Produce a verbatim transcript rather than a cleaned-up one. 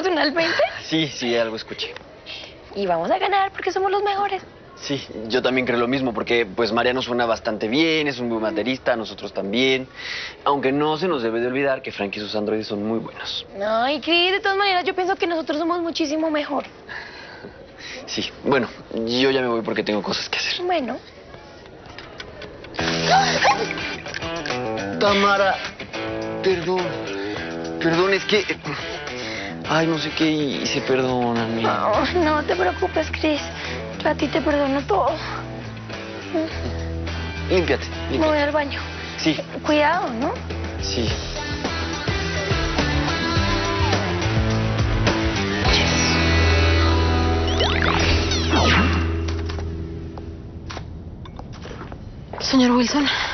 personalmente? Sí, sí, algo escuché. Y vamos a ganar porque somos los mejores. Sí, yo también creo lo mismo, porque pues Mariano suena bastante bien, es un buen baterista, nosotros también. Aunque no se nos debe de olvidar que Frank y sus androides son muy buenos. Ay, Chris, de todas maneras yo pienso que nosotros somos muchísimo mejor. Sí, bueno, yo ya me voy porque tengo cosas que hacer. Bueno. Tamara, perdón. Perdón, es que... Ay, no sé qué hice, perdóname. No, no te preocupes, Chris. Yo a ti te perdono todo. Límpiate, Me límpiate. voy al baño. Sí. Cuidado, ¿no? Sí. Señor Wilson.